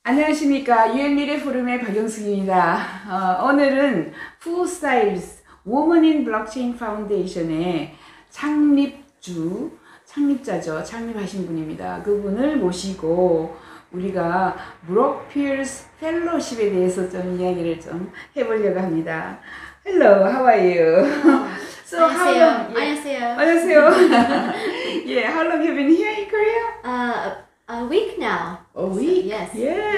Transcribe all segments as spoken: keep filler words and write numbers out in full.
안녕하십니까. 유엔미래 포럼의 박영숙입니다. 어, 오늘은 후스타일스 Women in Blockchain Foundation의 창립주, 창립자죠. 창립하신 분입니다. 그분을 모시고 우리가 브록 피어스 펠로십에 대해서 좀 이야기를 좀 해보려고 합니다. Hello, how are you? So how long? 안녕하세요. 안녕하세요. Yeah, how long have you been here in Korea? Uh, a week now. A week? So, yes.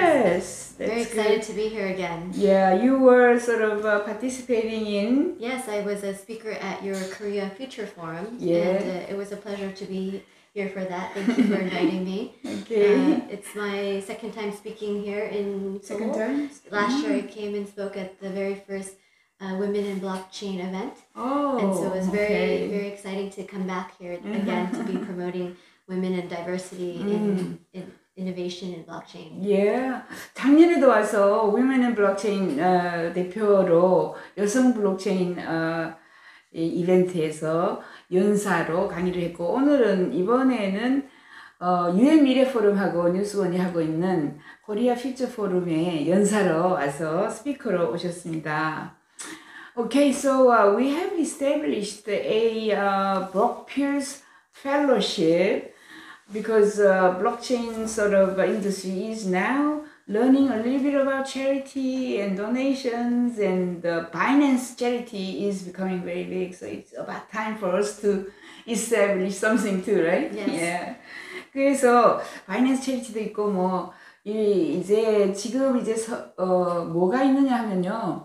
Yes. Very That's excited good. to be here again. Yeah, you were sort of uh, participating in. Yes, I was a speaker at your Korea Future Forum. Yeah. And uh, it was a pleasure to be here for that. Thank you for inviting me. Okay. Uh, it's my second time speaking here in Seoul. Second time? Last Mm. year I came and spoke at the very first uh, Women in Blockchain event. Oh, And so it was very, okay. very exciting to come back here again to be promoting women and diversity Mm. in, in innovation in blockchain. Yeah. 작년에도 와서 Women in Blockchain 어, 대표로 여성 블록체인 어, 이 이벤트에서 연사로 강의를 했고, 오늘은 이번에는 어, 유엔 미래 포럼하고 뉴스원이 하고 있는 코리아 퓨처 포럼에 연사로 와서 스피커로 오셨습니다. Okay, so uh, we have established a uh, Brock Pierce Fellowship because uh, blockchain sort of industry is now learning a little bit about charity and donations, and the Binance charity is becoming very big. So it's about time for us to establish something too, right? Yes. Yeah. 그래서 바이낸스 체리티도 있고 뭐 이, 이제 지금 이제 서, 어, 뭐가 있느냐 하면요.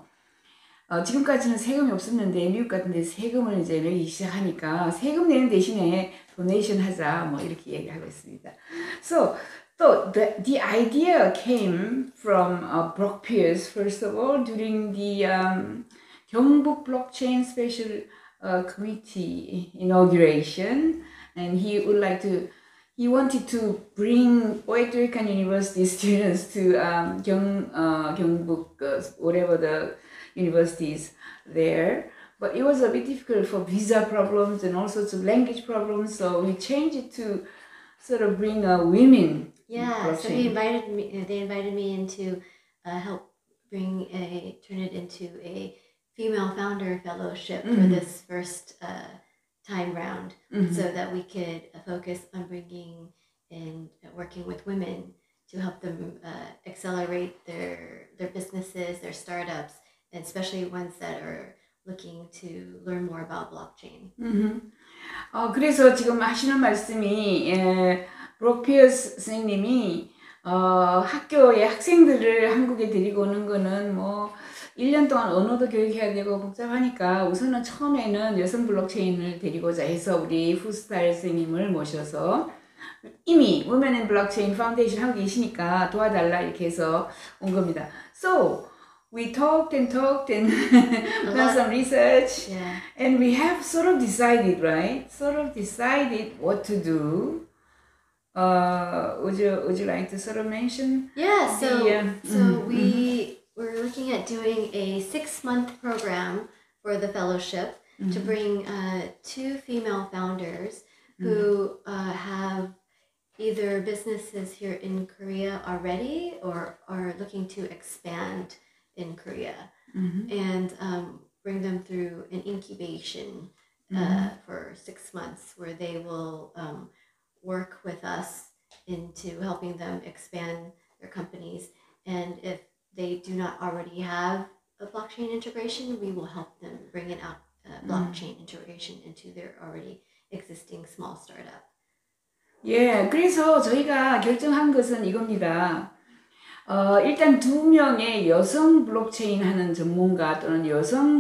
어, 지금까지는 세금이 없었는데 미국 같은 데 세금을 이제 내기 시작하니까 세금 내는 대신에 도네이션 하자 뭐 이렇게 얘기하고 있습니다. So, so the, the idea came from uh, Brock Pierce first of all during the um, 경북 Blockchain Special uh, Committee inauguration, and he would like to he wanted to bring Puerto Rican University students to um, 경, uh, 경북, uh, whatever the universities there, but it was a bit difficult for visa problems and all sorts of language problems, so we changed it to sort of bring uh, women. Yeah, so he invited me. They invited me in to uh, help bring a turn it into a female founder fellowship Mm-hmm. for this first uh, time round, Mm-hmm. so that we could uh, focus on bringing and working with women to help them uh, accelerate their their businesses, their startups, and especially ones that are looking to learn more about blockchain. Mm-hmm. 어, 그래서 지금 하시는 말씀이 에, 브록 피어스 선생님이 어, 학교의 학생들을 한국에 데리고 오는 거는 뭐 일 년 동안 언어도 교육해야 되고 복잡하니까 우선은 처음에는 여성 블록체인을 데리고자 해서 우리 후스타일 선생님을 모셔서 이미 Women in Blockchain Foundation 하고 계시니까 도와달라 이렇게 해서 온 겁니다. So we talked and talked and done some research, Yeah. and we have sort of decided, right? Sort of decided what to do. Uh, would you would you like to sort of mention? Yeah, so The, uh, so mhm, we we're looking at doing a six month program for the fellowship to bring uh, two female founders who uh, have either businesses here in Korea already or are looking to expand in Korea, mhm, and um, bring them through an incubation uh, for six months where they will um, work with us into helping them expand their companies. And if they do not already have a blockchain integration, we will help them bring in out uh, blockchain integration into their already existing small startup. 예, 그래서 저희가 결정한 것은 이겁니다. 어, 일단 두 명의 여성 블록체인 하는 전문가 또는 여성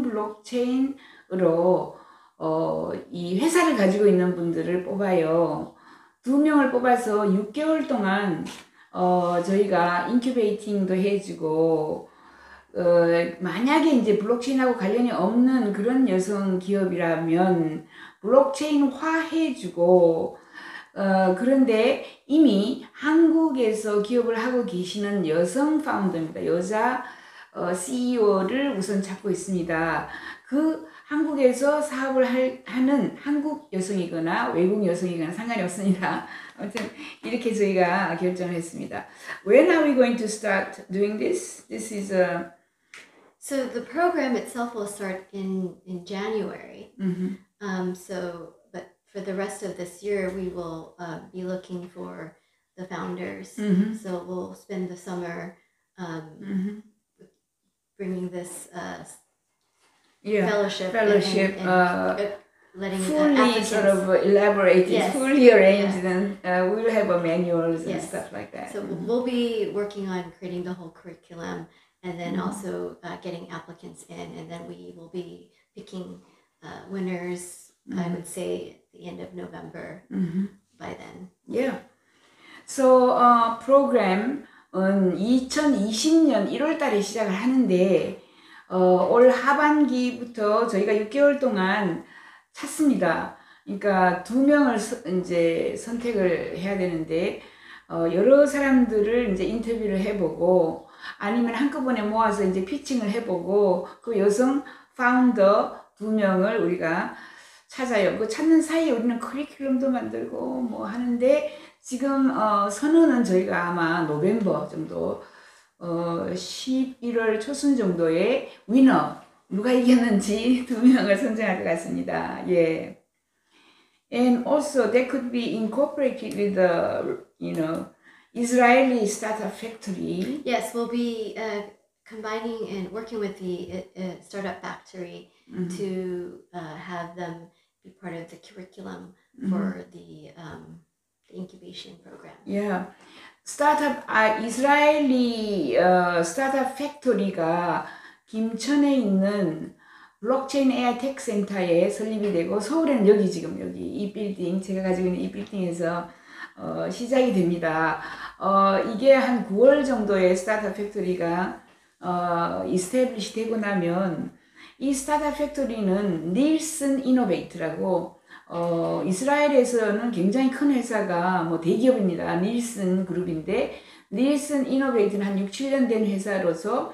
블록체인으로 어, 이 회사를 가지고 있는 분들을 뽑아요. 두 명을 뽑아서 육 개월 동안 어, 저희가 인큐베이팅도 해주고 어, 만약에 이제 블록체인하고 관련이 없는 그런 여성 기업이라면 블록체인화 해주고 어, 그런데 이미 한국에서 기업을 하고 계시는 여성 파운더입니다. 여자 어, 씨이오를 우선 잡고 있습니다. 그 한국에서 사업을 할, 하는 한국 여성이거나 외국 여성이거나 상관이 없습니다. 아무튼 이렇게 저희가 결정을 했습니다. When are we going to start doing this? This is a So the program itself will start in in January. mhm. Um, so, but for the rest of this year, we will uh, be looking for the founders. Mhm. So we'll spend the summer um, Mhm. bringing this uh, Yeah. fellowship, and- Fellowship, and, and, uh, uh, letting uh, fully applicants. sort of elaborated, Yes. fully arranged, and uh, we'll have a manuals and Yes. stuff like that. So Mhm. we'll be working on creating the whole curriculum, and then Mhm. also uh, getting applicants in, and then we will be picking uh, winners. I Mhm. would say at the end of November. Mhm. By then. Yeah. So uh, 프로그램은 이천이십 년 일월 달에 시작을 하는데 어, 올 하반기부터 저희가 육 개월 동안 찾습니다. 그러니까 두 명을 서, 이제 선택을 해야 되는데 어, 여러 사람들을 이제 인터뷰를 해보고 아니면 한꺼번에 모아서 이제 피칭을 해보고 그 여성 파운더 두 명을 우리가 찾아요. 그 찾는 사이에 우리는 커리큘럼도 만들고 뭐 하는데 지금 어, 선언은 저희가 아마 노벰버 정도 어, 십일월 초순 정도에 위너 누가 이겼는지 두 명을 선정할 것 같습니다. 예. And also that could be incorporated with the you know Israeli startup factory. Yes, we'll be uh, combining and working with the uh, uh, startup factory Mhm. to uh, have them be part of the curriculum Mhm. for the, um, the incubation program. Yeah. 스타트업, 아, 이스라엘이 어, 스타트업 팩토리가 김천에 있는 블록체인 에이아이 테크 센터에 설립이 되고 서울에는 여기 지금 여기 이 빌딩 제가 가지고 있는 이 빌딩에서 어, 시작이 됩니다. 어, 이게 한 구월 정도에 스타트업 팩토리가 어, 이스태블리시 되고 나면 이 스타트업 팩토리는 닐슨 이노베이트라고 어, 이스라엘에서는 굉장히 큰 회사가 뭐 대기업입니다. 닐슨 그룹인데 닐슨 이노베이트는 한 육, 칠 년 된 회사로서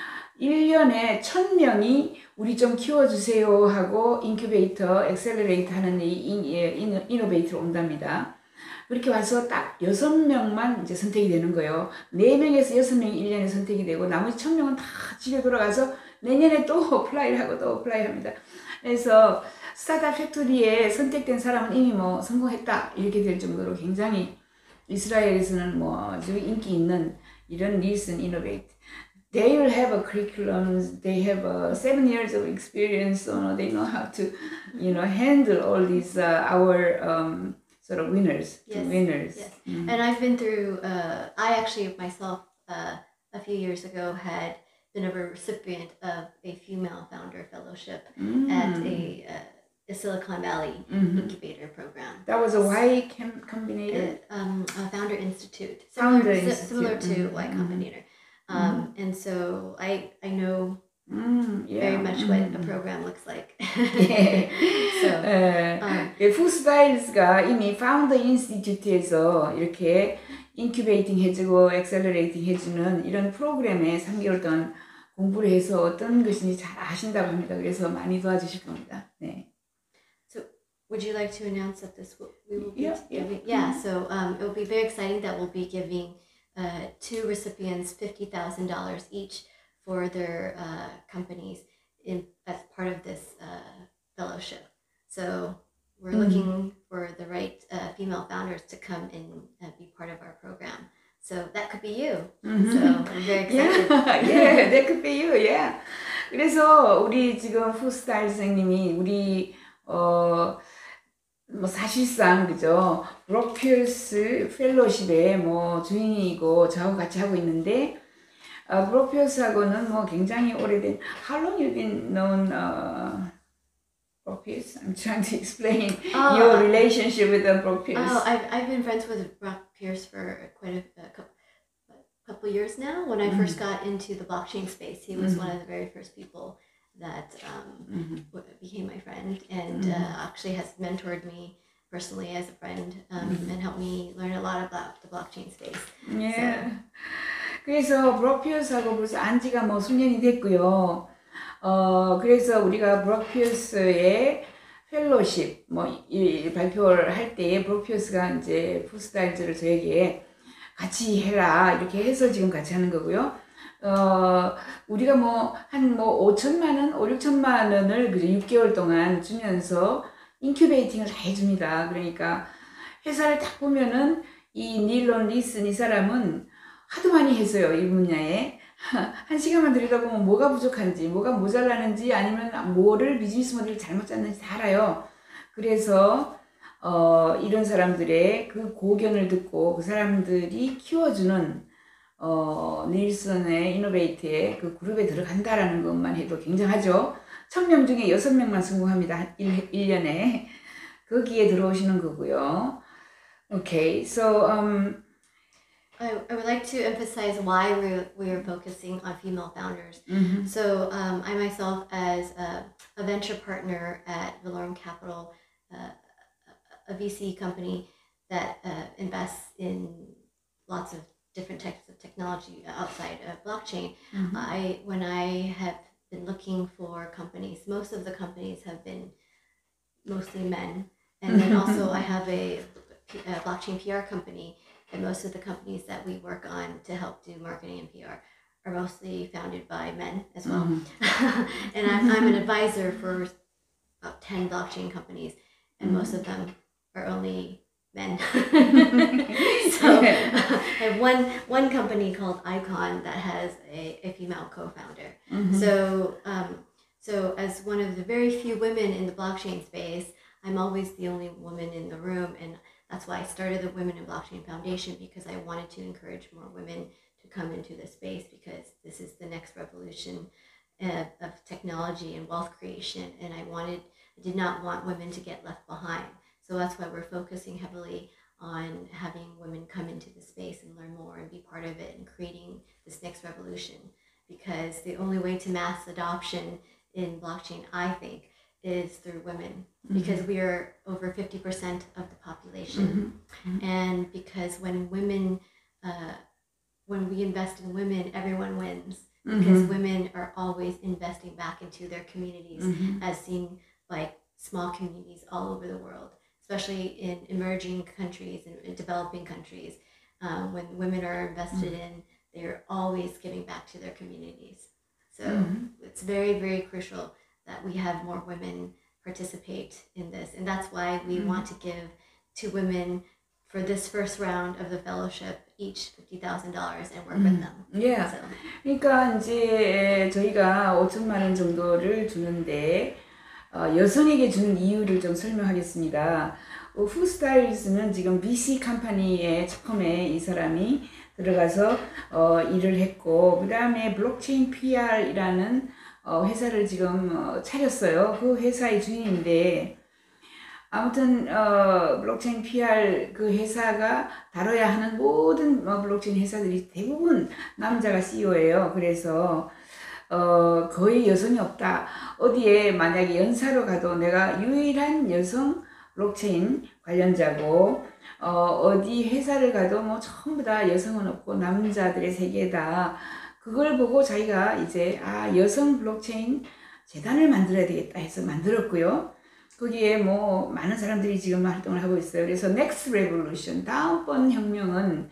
일 년에 천 명이 우리 좀 키워주세요 하고 인큐베이터, 엑셀러레이트 하는 이 이노베이트로 온답니다. 그렇게 와서 딱 여섯 명만 이제 선택이 되는 거예요. 네 명에서 여섯 명이 일 년에 선택이 되고 나머지 천 명은 다 집에 돌아가서 내년에 또 어플라이를 하고 또 어플라이 합니다. 그래서 스타트업 팩토리에 선택된 사람은 이미 뭐 성공했다 이렇게 될 정도로 굉장히 이스라엘에서는 뭐 아주 인기 있는 이런 닐슨 이노베이트. They will have a curriculum. They have a seven years of experience. So they know how to, you know, handle all these uh, our um, sort of winners, Yes, winners. yes. Mm. And I've been through, uh, I actually myself, uh, a few years ago had been a recipient of a female founder fellowship Mm. at a, uh, a Silicon Valley Mhm. incubator program. That was a Y com- Combinator. Uh, um, a Founder Institute, Founder similar, si- Institute. similar to Mhm, Y mhm. Combinator. Um, And so I, I know Mm, yeah. very much what a Mhm. program looks like. 예. So, 에, um, 예, 푸스타일즈가 이미 파운더 인스티튜트에서 이렇게 인큐베이팅 해주고 엑셀러레이팅 해주는 이런 프로그램에 삼 개월 동안 공부를 해서 어떤 것인지 잘 아신다고 합니다. 그래서 많이 도와주실 겁니다. 네. would you like to announce that this will, we will be Yeah, yeah. giving? Yeah, so um, it will be very exciting that we'll be giving uh, two recipients fifty thousand dollars each for their uh, companies in as part of this uh, fellowship. So we're Mm. looking for the right uh, female founders to come and uh, be part of our program. So that could be you. So I'm very excited. yeah, that could be you. Yeah. 그래서 우리 지금 푸스타일 선생님이 우리 어. 뭐 사실상 그죠 브로피어스 펠로십의 뭐 주인이고 저하고 같이 하고 있는데 어, 브로피어스하고는 뭐 굉장히 오래된 How long you been known uh, Bropius? I'm trying to explain Oh, your relationship with the Bropius. Oh, I've, I've been friends with Brock Pierce for quite a, a couple, a couple years now. When I Mm-hmm. first got into the blockchain space, he was Mhm. one of the very first people that um, Mhm. w- became my friend and Mhm. uh, actually has mentored me personally as a friend um, Mhm. and helped me learn a lot about the blockchain space. Yeah. 그래서 브록피어스하고 벌써 안 지가 뭐 수년이 됐고요. 어, 그래서 우리가 브록피어스의 펠로십 뭐 이 발표를 할 때에 브록피어스가 이제 푸스타일즈를 저에게 같이 해라 이렇게 해서 지금 같이 하는 거고요. 어, 우리가 뭐 한 뭐 오천만 원, 오, 육천만 원을 그저 육 개월 동안 주면서 인큐베이팅을 다 해줍니다. 그러니까 회사를 딱 보면은 이 닐론 리슨 이 사람은 하도 많이 했어요. 이 분야에. 한 시간만 들여다보면 뭐가 부족한지, 뭐가 모자라는지, 아니면 뭐를 비즈니스 모델을 잘못 짰는지 다 알아요. 그래서 어, 이런 사람들의 그 고견을 듣고 그 사람들이 키워주는 어, 닐슨의 이노베이트의 그 그룹에 들어간다라는 것만 해도 굉장하죠. 천 명 중에 여섯 명만 성공합니다. 일 년에. 거기에 들어오시는 거고요. Okay, so um, I, I would like to emphasize why we're, we're focusing on female founders. mhm, So um, I myself, as a, a venture partner at Valorum Capital, uh, a V C company that uh, invests in lots of different types of technology outside of blockchain, mhm, I when I have been looking for companies, most of the companies have been mostly men, and then also I have a, a blockchain P R company. And most of the companies that we work on to help do marketing and P R are mostly founded by men as well. mhm, And I'm, I'm an advisor for about ten blockchain companies, and most of them are only men. So I have one, one company called Icon that has a, a female co-founder. mhm, So, um, so as one of the very few women in the blockchain space, I'm always the only woman in the room, and that's why I started the Women in Blockchain Foundation, because I wanted to encourage more women to come into this space, because this is the next revolution uh, of technology and wealth creation, and I wanted, I did not want women to get left behind. So that's why we're focusing heavily on having women come into the space and learn more and be part of it and creating this next revolution, because the only way to mass adoption in blockchain, I think, is through women, because we are over fifty percent of the population. mhm, And because when women, uh, when we invest in women, everyone wins, because mhm, women are always investing back into their communities, mhm, as seen by small communities all over the world, especially in emerging countries and in developing countries. Uh, when women are invested in, they're always giving back to their communities. So mhm. it's very, very crucial that we have more women participate in this. And that's why we want to give to women for this first round of the fellowship each fifty thousand dollars and work with them. Yeah. So, 그러니까 이제 저희가 오천만 원 정도를 주는데 어, 여성에게 주는 이유를 좀 설명하겠습니다. 어, 후스타일즈는 지금 브이씨 컴퍼니에 처음에 이 사람이 들어가서 어, 일을 했고, 그 다음에 블록체인 피알이라는 어, 회사를 지금 어, 차렸어요. 그 회사의 주인인데, 아무튼 어, 블록체인 피알 그 회사가 다뤄야 하는 모든 어, 블록체인 회사들이 대부분 남자가 씨이오예요. 그래서 어, 거의 여성이 없다. 어디에 만약에 연사로 가도 내가 유일한 여성 블록체인 관련자고, 어, 어디 회사를 가도 뭐 전부 다 여성은 없고 남자들의 세계다. 그걸 보고 자기가 이제 아 여성 블록체인 재단을 만들어야 되겠다 해서 만들었고요. 거기에 뭐 많은 사람들이 지금 활동을 하고 있어요. 그래서 Next Revolution, 다음번 혁명은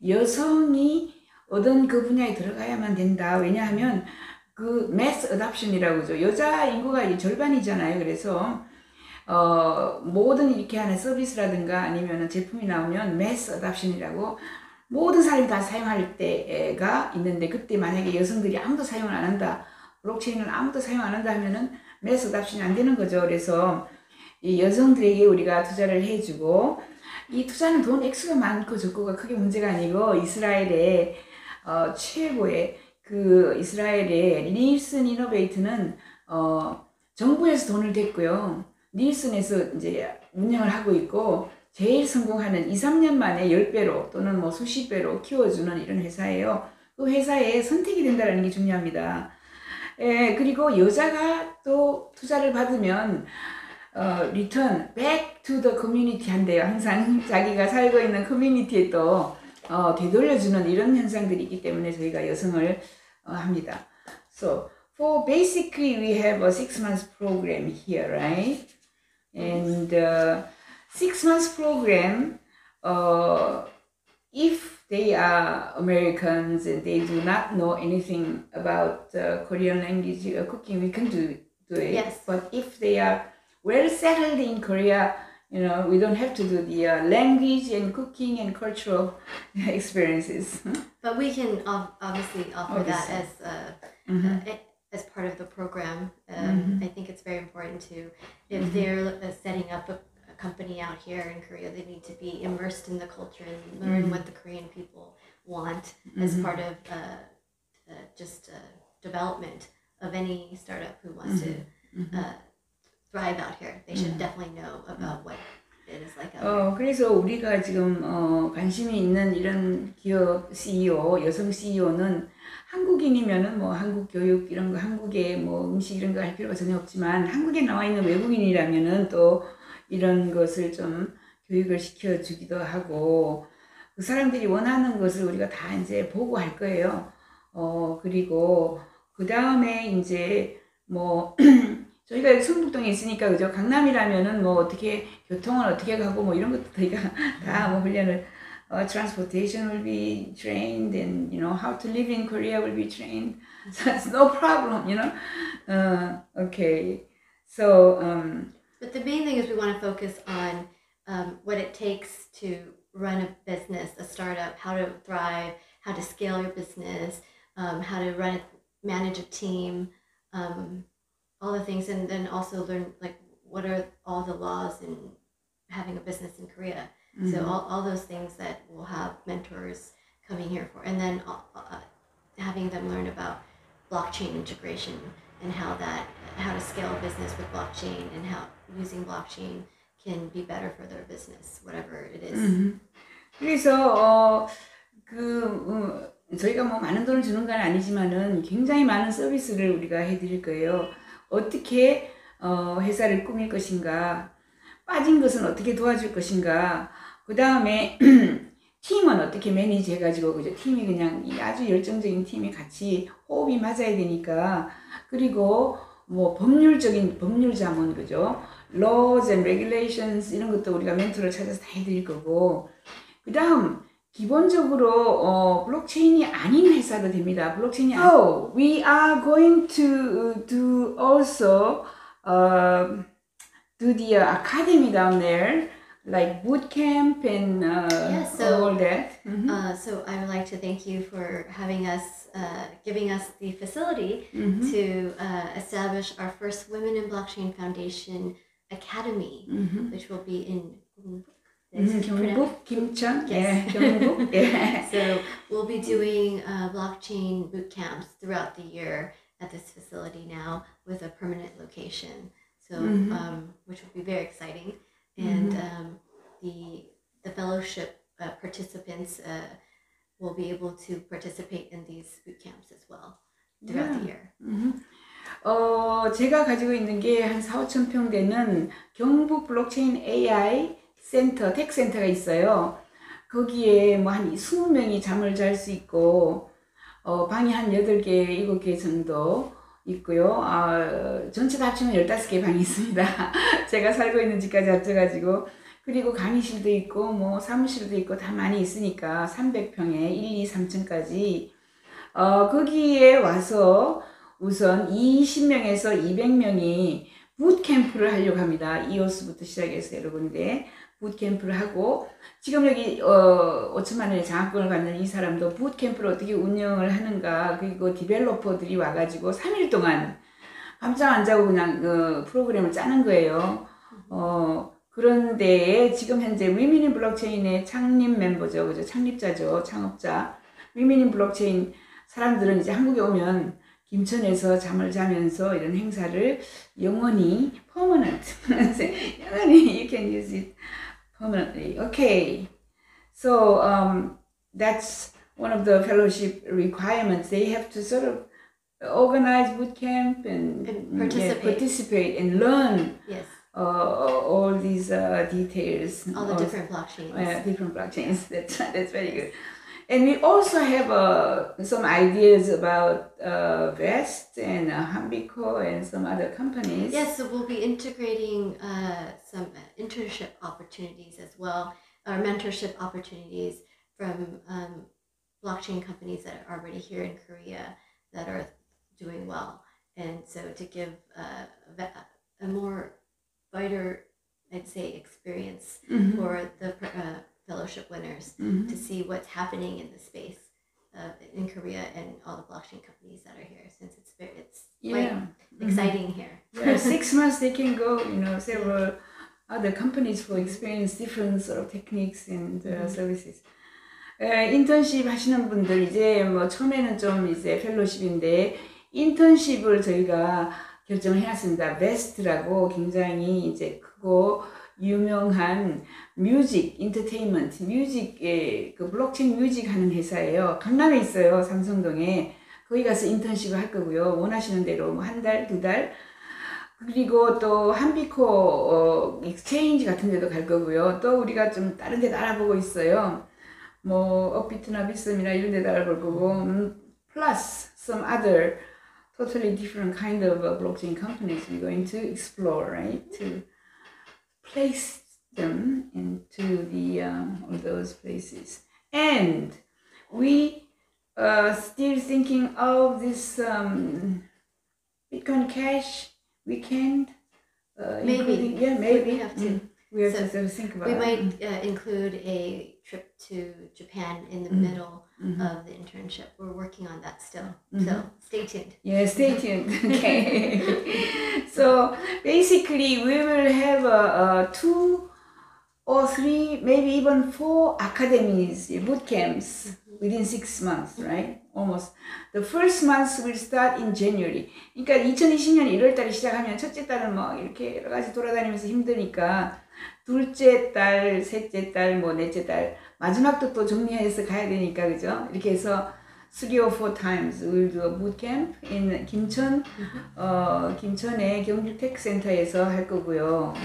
여성이 어떤 그 분야에 들어가야만 된다. 왜냐하면 그 Mass Adoption이라고 하죠. 여자 인구가 절반이잖아요. 그래서 어, 모든 이렇게 하는 서비스라든가 아니면 제품이 나오면 Mass Adoption이라고 모든 사람이 다 사용할 때가 있는데, 그때 만약에 여성들이 아무도 사용을 안 한다, 블록체인을 아무도 사용 안 한다 하면은 매스 어답션이 안 되는 거죠. 그래서 이 여성들에게 우리가 투자를 해주고, 이 투자는 돈 액수가 많고 적고가 크게 문제가 아니고, 이스라엘의 어, 최고의 그 이스라엘의 닐슨 이노베이트는 어, 정부에서 돈을 댔고요. 닐슨에서 이제 운영을 하고 있고, 제일 성공하는 이, 삼 년 만에 십 배로 또는 뭐 수십 배로 키워주는 이런 회사예요. 그 회사에 선택이 된다는 게 중요합니다. 예, 그리고 여자가 또 투자를 받으면 어, return back to the community 한대요. 항상 자기가 살고 있는 커뮤니티에 또 어, 되돌려주는 이런 현상들이 있기 때문에 저희가 여성을 어, 합니다. So for basically we have a six months program here, right? And uh, six months program, uh, if they are Americans and they do not know anything about uh, Korean language or cooking, we can do, do it. Yes. But if they are well settled in Korea, you know, we don't have to do the uh, language and cooking and cultural experiences. But we can ob- obviously offer Obviously. that as uh, Mhm. uh, as part of the program. Um, Mhm. I think it's very important to, if Mhm. they're uh, setting up a, a company out here in Korea, they need to be immersed in the culture and learn Mhm. what the Korean people want as Mhm. part of uh, uh, just uh, development of any startup who wants to Mhm. uh, thrive out here. They should Mhm. definitely know about what it is like out here. 어, 그래서 우리가 지금 어, 관심이 있는 이런 기업 씨이오, 여성 씨이오는 한국인이면은 뭐 한국 교육 이런 거, 한국의 뭐 음식 이런 거 할 필요가 전혀 없지만 한국에 나와 있는 외국인이라면은 또 이런 것을 좀 교육을 시켜주기도 하고 그 사람들이 원하는 것을 우리가 다 이제 보고 할 거예요. 어, 그리고 그 다음에 이제 뭐 저희가 성북동에 있으니까 그죠? 강남이라면은 뭐 어떻게 교통을 어떻게 가고 뭐 이런 것도 저희가 다 뭐 훈련을 uh, transportation will be trained and you know how to live in Korea will be trained. So it's no problem, you know. Uh, okay. So um, But the main thing is we want to focus on um, what it takes to run a business, a startup, how to thrive, how to scale your business, um, how to run it, manage a team, um, all the things, and then also learn like what are all the laws in having a business in Korea. mm-hmm. So all, all those things that we'll have mentors coming here for, and then uh, uh, having them learn about blockchain integration and how that how to scale a business with blockchain and how using blockchain can be better for their business, whatever it is. 음. 그래서 어, 그 어, 저희가 뭐 많은 돈을 주는 건 아니지만은 굉장히 많은 서비스를 우리가 해드릴 거예요. 어떻게 어, 회사를 꾸밀 것인가, 빠진 것은 어떻게 도와줄 것인가, 그 다음에 팀은 어떻게 매니지 해가지고 그죠? 팀이 그냥 아주 열정적인 팀이 같이 호흡이 맞아야 되니까 그리고 뭐 법률적인 법률 자문 그죠? laws and regulations 이런 것도 우리가 멘토를 찾아서 다 해드릴 거고 그 다음 기본적으로 어, 블록체인이 아닌 회사도 됩니다. 블록체인이 아닌. So we are going to do also uh, do the academy down there. Like boot camp and uh, Yes, so- all that. Mm-hmm. Uh, so I would like to thank you for having us, uh, giving us the facility Mm-hmm. to uh, establish our first Women in Blockchain Foundation Academy, Mm-hmm. which will be in Mm-hmm. 경북, 김천, yeah, 경북, yeah. So we'll be doing uh, blockchain boot camps throughout the year at this facility now with a permanent location. So Mhm. um, which will be very exciting, and um, the the fellowship uh, participants uh, will be able to participate in these boot camps as well throughout the year. 음. 어, 제가 가지고 있는 게 한 사오천 평 되는 경북 블록체인 에이아이 센터, 텍 센터가 있어요. 거기에 뭐 한 이십 명이 잠을 잘 수 있고, 어, 방이 한 여덟 개, 일곱 개 정도 있고요. 아, 전체 다 합치면 열다섯 개 방이 있습니다. 제가 살고 있는 집까지 합쳐가지고. 그리고 강의실도 있고, 뭐 사무실도 있고 다 많이 있으니까 삼백 평에 일, 이, 삼 층까지. 어, 거기에 와서 우선 이십 명에서 이백 명이 붓캠프를 하려고 합니다. 이오스부터 시작해서 여러 군데 붓캠프를 하고 지금 여기 어, 오천만 원의 장학금을 받는 이 사람도 붓캠프를 어떻게 운영을 하는가 그리고 디벨로퍼들이 와가지고 삼 일 동안 밤잠 안 자고 그냥 어, 프로그램을 짜는 거예요. 어, 그런데 지금 현재 위민 인 블록체인의 창립 멤버죠. 그죠? 창립자죠. 창업자. 위민 인 블록체인 사람들은 이제 한국에 오면 김천에서 잠을 자면서 이런 행사를 영원히 permanent 영원히 you can use it permanently. Okay, so um, that's one of the fellowship requirements. They have to sort of organize boot camp and, And participate. yeah, participate and learn Yes, uh, all these uh, details. all the of- different blockchains. uh, different blockchains. That's that's very good. And we also have uh, some ideas about uh, Vest and uh, Hambico and some other companies. Yes, so we'll be integrating uh, some internship opportunities as well, or mentorship opportunities from um, blockchain companies that are already here in Korea that are doing well. And so to give uh, a more wider, I'd say, experience Mhm. for the uh, fellowship winners Mhm. to see what's happening in the space uh, in Korea and all the blockchain companies that are here, since it's very, it's quite Yeah. exciting here. Yeah, six months they can go, you know, several other companies for experience different sort of techniques and uh, Mhm. services. 에, 인턴십 하시는 분들 이제 뭐 처음에는 좀 이제 펠로십인데 인턴십을 저희가 결정을 해놨습니다. 베스트라고 굉장히 이제 크고 유명한 뮤직, 인터테인먼트, 뮤직의 그 블록체인 뮤직 하는 회사예요. 강남에 있어요. 삼성동에. 거기 가서 인턴십을 할 거고요. 원하시는 대로 뭐 한 달, 두 달. 그리고 또 한비코 어, 익스체인지 같은 데도 갈 거고요. 또 우리가 좀 다른 데도 알아보고 있어요. 뭐 업비트나 비썸이나 이런 데도 알아볼 거고 음, plus some other totally different kind of uh, blockchain companies we're going to explore, right? To place them into the um, all those places. And we uh, still thinking of this um, Bitcoin Cash weekend. Uh, Maybe. including- yeah, maybe. We have to. Mm. We have So to sort of think about We it. might uh, include a trip to Japan in the Mhm. middle Mhm. of the internship. We're working on that still. Mhm. So stay tuned. Yeah, stay tuned. Okay. So basically, we will have uh, uh, two or three, maybe even four academies, boot camps within six months, right? Almost. The first month will start in January. 그러니까 이천이십 년 일월 달에 시작하면 첫째 달은 뭐 이렇게 여러 가지 돌아다니면서 힘드니까 둘째 달, 셋째 달, 뭐 넷째 달 마지막도 또 정리해서 가야 되니까 그죠? 이렇게 해서 three or four times we'll do a boot camp in 김천, 어, 김천의 경주텍센터에서 할 거고요.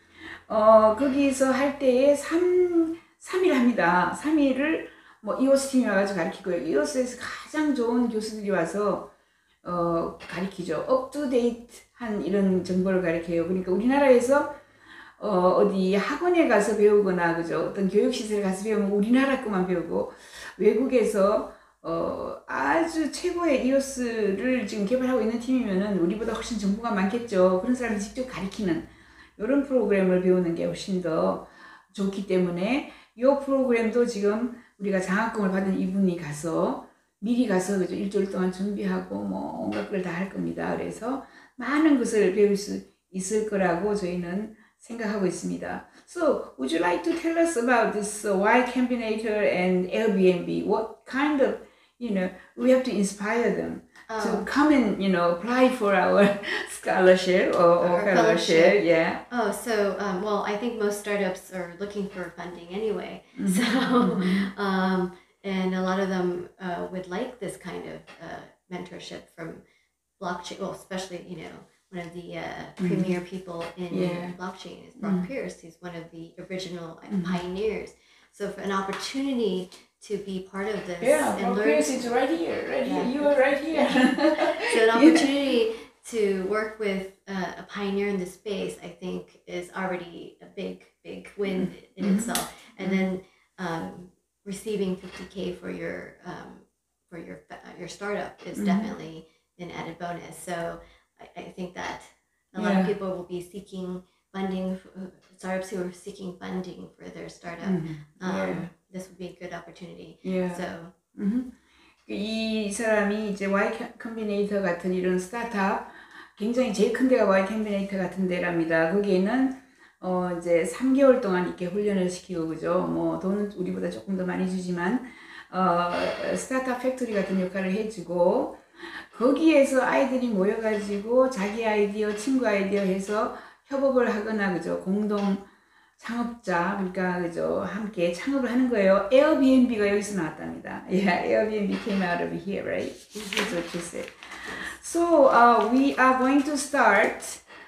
어, 거기서 할 때에 삼, 삼 일 합니다. 삼 일을 뭐 이오스 팀이 와가지고 가르치고요. 이오스에서 가장 좋은 교수들이 와서 어, 가르치죠. 업투데이트한 이런 정보를 가르쳐요. 그러니까 우리나라에서 어, 어디 학원에 가서 배우거나 그죠? 어떤 교육시설에 가서 배우면 우리나라 것만 배우고 외국에서 어, 아주 최고의 이오스를 지금 개발하고 있는 팀이면은 우리보다 훨씬 정보가 많겠죠. 그런 사람이 직접 가르치는 이런 프로그램을 배우는 게 훨씬 더 좋기 때문에 이 프로그램도 지금 우리가 장학금을 받은 이분이 가서 미리 가서 그죠? 일주일 동안 준비하고 뭐 온갖 걸 다 할 겁니다. 그래서 많은 것을 배울 수 있을 거라고 저희는 생각하고 있습니다. So, would you like to tell us about this uh, Y Combinator and Airbnb? What kind of, you know, we have to inspire them Oh. to come and, you know, apply for our scholarship or, or Or fellowship. fellowship. Yeah. Oh, so um, well, I think most startups are looking for funding anyway. Mhm. So, Mhm. um, and a lot of them uh, would like this kind of uh, mentorship from blockchain. Well, especially you know one of the uh, premier people in Yeah. blockchain is Brock Mhm. Pierce. He's one of the original uh, Mhm. pioneers. So, for an opportunity to be part of this Yeah, and well, learn, Chris is right here, right Yeah. here. You are right here. so an opportunity to work with uh, a pioneer in this space, I think, is already a big, big win in Mhm. itself. And then um, receiving fifty K for your um, for your uh, your startup is Mhm. definitely an added bonus. So I, I think that a lot Yeah. of people will be seeking funding, for, startups who are seeking funding for their startup. Mhm. Um, Yeah. This would be a good opportunity. Yeah. So 음. 이 사람이 이제 Y 컴비네이터 같은 이런 스타트업 굉장히 제일 큰 데가 Y 컴비네이터 같은 데랍니다. 거기에는 어 이제 삼 개월 동안 이렇게 훈련을 시키고 그죠. 뭐 돈은 우리보다 조금 더 많이 주지만 어 스타트업 팩토리 같은 역할을 해주고 거기에서 아이들이 모여가지고 자기 아이디어, 친구 아이디어 해서 협업을 하거나 그죠. 공동 창업자, 그러니까 그죠, 함께 창업을 하는 거예요. 에어비앤비가 여기서 나왔답니다. Yeah, Airbnb came out of here, right? That's what you said. So uh, we are going to start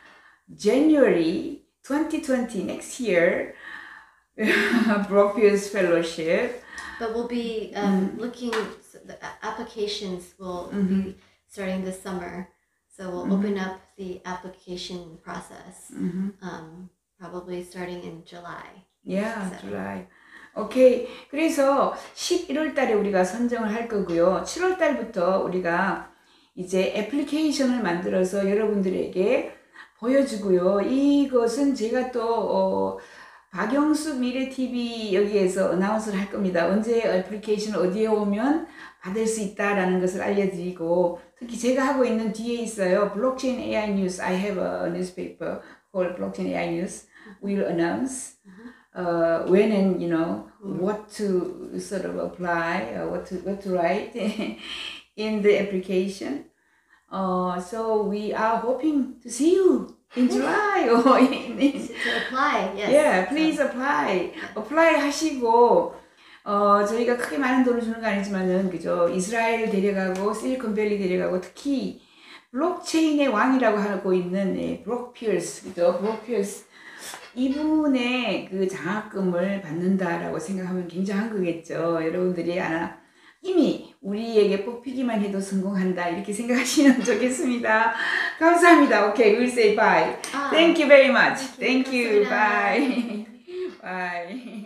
January twenty twenty next year, Brock Pierce Fellowship. But we'll be um, looking, so the a- applications will be starting this summer. So we'll open up the application process um, probably starting in July. Yeah, So- July. 오케이. 그래서 십일월 달에 우리가 선정을 할 거고요. 칠월 달부터 우리가 이제 애플리케이션을 만들어서 여러분들에게 보여주고요. 이것은 제가 또 어, 박영수 미래티비 여기에서 어나운스를 할 겁니다. 언제 애플리케이션 어디에 오면 받을 수 있다라는 것을 알려드리고, 특히 제가 하고 있는 뒤에 있어요. 블록체인 에이아이 뉴스. I have a newspaper called 블록체인 에이아이 뉴스. We'll announce uh, when and you know what to sort of apply, uh, what to what to write in the application. Uh, so we are hoping to see you in July or in, in To, to apply, yes. yeah, please apply. apply 하시고, 어, 저희가 크게 많은 돈을 주는 거 아니지만은, 그죠? 이스라엘 데려가고, 실리콘밸리 데려가고, 특히, 블록체인의 왕이라고 하고 있는, 예, 브록 피어스, 그죠? 브록 피어스. 이분의 그 장학금을 받는다라고 생각하면 굉장한 거겠죠. 여러분들이 아마 이미 우리에게 뽑히기만 해도 성공한다. 이렇게 생각하시면 좋겠습니다. 감사합니다. Okay, we'll say bye. Ah, Thank you very much. thank Thank you. you. 감사합니다. Bye. Bye.